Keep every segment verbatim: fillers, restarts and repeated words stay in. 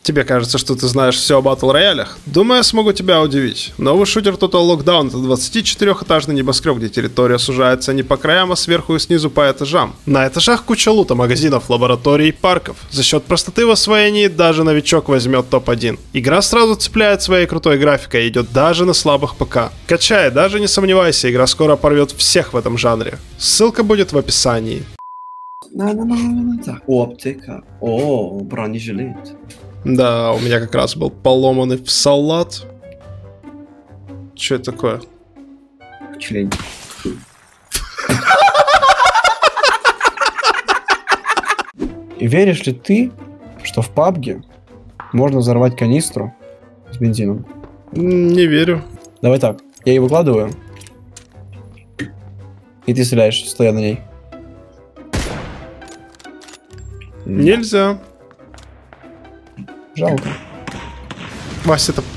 Тебе кажется, что ты знаешь все о батл-роялях? Думаю, я смогу тебя удивить. Новый шутер Total Lockdown — это двадцатичетырёхэтажный небоскреб, где территория сужается не по краям, а сверху и снизу по этажам. На этажах куча лута, магазинов, лабораторий и парков. За счет простоты в освоении даже новичок возьмет топ один. Игра сразу цепляет своей крутой графикой и идет даже на слабых ПК. Качай, даже не сомневайся, игра скоро порвет всех в этом жанре. Ссылка будет в описании. Оптика. О, бронежилет. Да, у меня как раз был поломанный в салат. Что это такое? Член. И веришь ли ты, что в пабге можно взорвать канистру с бензином? Не верю. Давай так, я ее выкладываю, и ты стреляешь, стоя на ней. Нельзя. Жалко. Вася, это...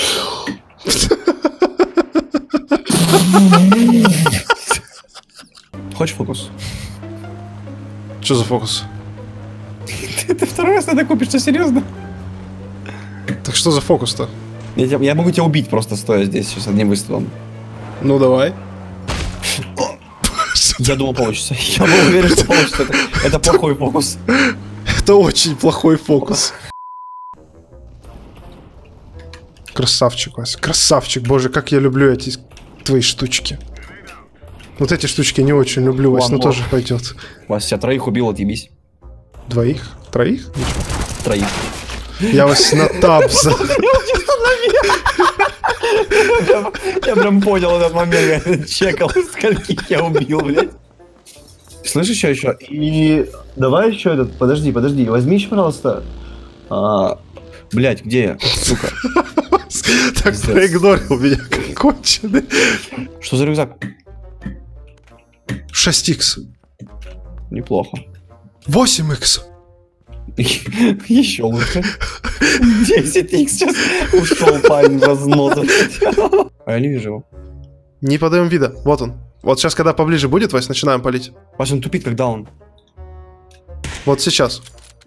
Хочешь фокус? Что за фокус? Ты второй раз это купишь, что серьезно? Так что за фокус-то? Я, тебя, я могу тебя убить просто стоя здесь сейчас одним выстрелом. Ну давай. Я думал, получится. Я был уверен, что получится. Это, это плохой фокус. Это очень плохой фокус. Красавчик, Вася. Красавчик. Боже, как я люблю эти твои штучки. Вот эти штучки не очень люблю, Вася, но тоже пойдет. Вася, я троих убил, отъебись. Двоих? Троих? Троих. Я вас на таб за... Я прям понял этот момент, я чекал, скольких я убил, блядь. Слышишь, что еще? И давай еще этот, подожди, подожди, возьми еще, пожалуйста. А, блядь, где я? Сука. Так проигнорил меня, как конченый. Что за рюкзак? шесть икс. Неплохо. восемь икс. Еще лучше. десять икс сейчас ушел парень в разнос. А я не вижу его. Не подаем вида. Вот он. Вот сейчас, когда поближе будет, Вась, начинаем палить. Вась, он тупит, когда он. Вот сейчас.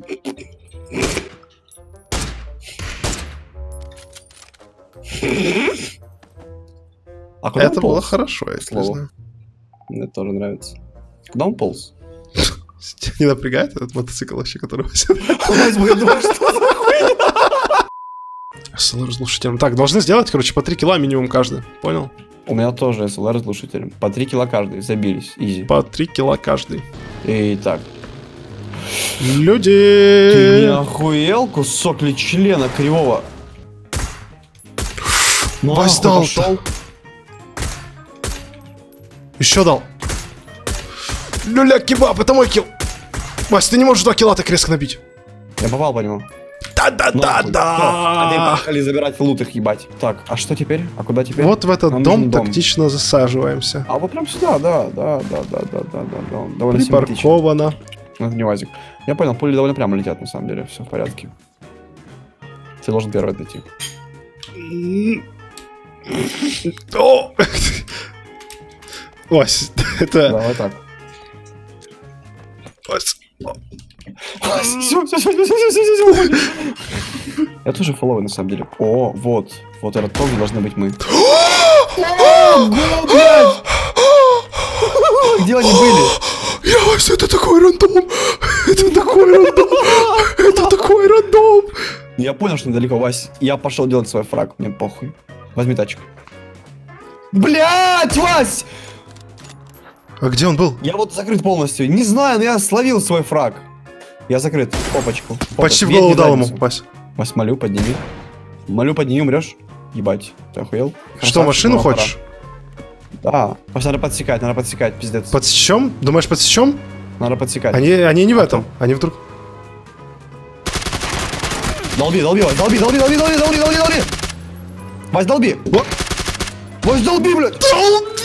А куда это он полз? было хорошо, если знаю. Мне тоже нравится. Куда он полз? Не напрягает этот мотоцикл вообще, который Вася? Я думаю, что за хуйня? эс эл эр с глушителем. Так, должны сделать, короче, по три кило минимум каждый. Понял? У меня тоже эс эл эр с глушителем. По три кило каждый. Забились. Изи. По три кило каждый. Итак. Люди! Ты не охуел, кусок ли члена кривого? Вась дал. Еще дал. Люля кебаб, это мой килл. Вась, ты не можешь два килла так резко набить. Я попал по нему. Да-да-да-да! А ты поехали забирать лут их, ебать. Так, а что теперь? А куда теперь? Вот в этот Нам дом, дом тактично засаживаемся. А вот прям сюда, да, да, да, да, да, да, да, да. Довольно симпатично. Припарковано. Ну, это не вазик. Я понял, пули довольно прямо летят, на самом деле, все в порядке. Ты должен первый дойти. Вась, это... Давай так. Вась. Все, все, все, все, все, все, все. Я тоже фолловый, на самом деле. О, вот. Вот этот тоже должны быть мы. Где они были? Я, Вась, это такой рандом. Это такой рандом. Это такой рандом. Я понял, что недалеко, Вась. Я пошел делать свой фраг. Мне похуй. Возьми тачку. Блять, Вась! А где он был? Я вот закрыт полностью. Не знаю, но я словил свой фраг. Я закрыт. Опачку. Опа. Почти в голову дал ему, Вась. Вась, молю, подними. Молю, подними, умрешь. Ебать. Ты охуел? Что, машину хочешь? Да. Вась, надо подсекать, надо подсекать, пиздец. Подсечем? Думаешь, подсечем? Надо подсекать. Они, они не в этом. Они вдруг... Долби, долби, Вась, долби, долби, долби, долби, долби, долби, долби. Вась, долби. Вот. Вась, долби, блядь. Долби!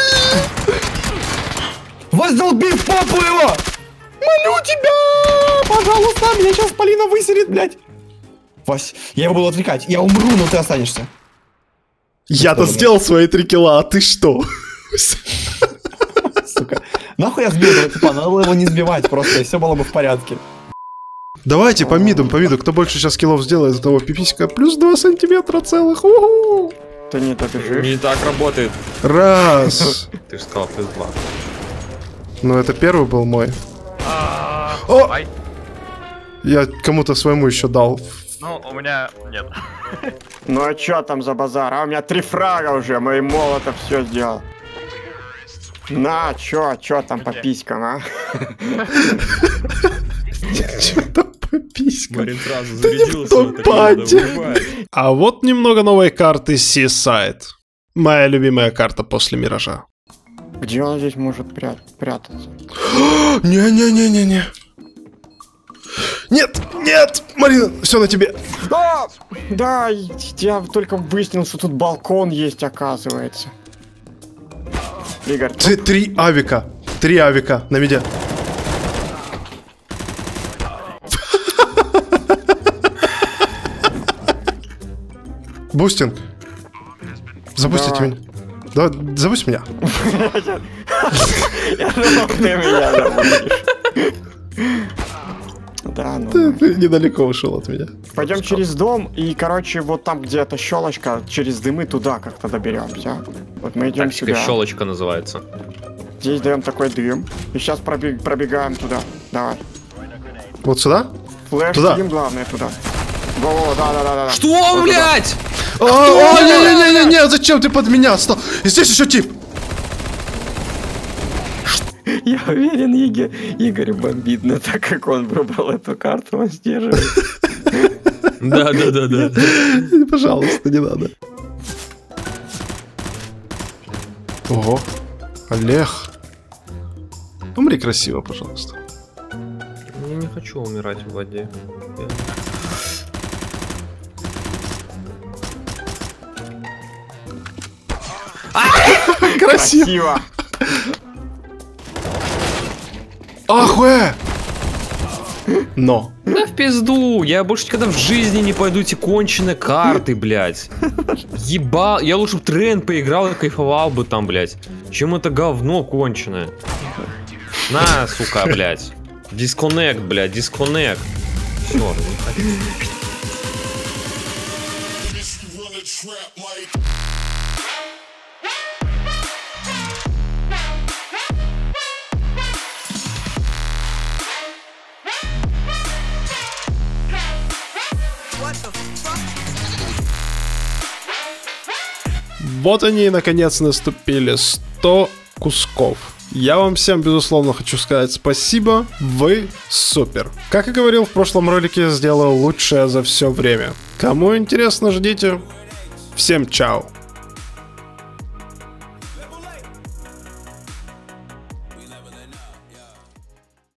Вась, долби в попу его! Молю тебя! Пожалуйста, меня сейчас Полина выселит, блядь. Вась, я его буду отвлекать. Я умру, но ты останешься. Я-то сделал свои три килла, а ты что? Сука. Нахуй я сбил этого типа, надо было его не сбивать просто, и все было бы в порядке. Давайте по мидам, по миду. Кто больше сейчас киллов сделает, за того пиписька. Плюс два сантиметра целых. У-ху! Ты не добежишь. Не так работает. Раз. Ты же сказал плюс два. Ну, это первый был мой. О! Я кому-то своему еще дал. Ну, у меня нет. Ну а чё там за базар? А у меня три фрага уже, мой молотов все сделал. На, чё, чё там по писькам, а? Чё там по писькам? Марин сразу зарядился. А вот немного новой карты Seaside. Моя любимая карта после Миража. Где он здесь может пря- прятаться? Не-не-не-не-не. Нет, нет, Марина, все на тебе. А! Да, я только выяснил, что тут балкон есть, оказывается. Игорь, Т- Три авика. Три авика на медиа. Бустинг. Запустите Давай. меня. Да, запусти меня. я думал, ты меня забудешь. Да, ну. Ты, ты недалеко ушел от меня. Пойдем через дом и, короче, вот там где-то щелочка, через дымы туда как-то доберемся. Вот мы идем Тактика сюда. щелочка называется. Здесь даем такой дым. И сейчас пробег- пробегаем туда. Давай. Вот сюда? Флэш, Туда. сидим, главное, туда. Во-во, да-да-да. Что, блядь? О, о, не-не-не-не, зачем ты под меня стал? И здесь еще тип. Я уверен, Игорь, Игорь бомбит, но так как он выбрал эту карту, он сдерживает. Да, да, да, да. Пожалуйста, не надо. Ого. Олег. Умри красиво, пожалуйста. Я не хочу умирать в воде. Я- Красиво. Красиво. Ахуе. Но. Да в пизду, я больше никогда в жизни не пойду эти конченые карты, блядь. Ебал, я лучше бы Трен поиграл и кайфовал бы там, блядь. Чем это говно конченое. На, сука, блядь. Дисконнект, блядь, дисконнект. Всё, не хочу. Вот они и наконец наступили. сто кусков. Я вам всем, безусловно, хочу сказать спасибо. Вы супер. Как и говорил в прошлом ролике, сделал лучшее за все время. Кому интересно, ждите. Всем чао.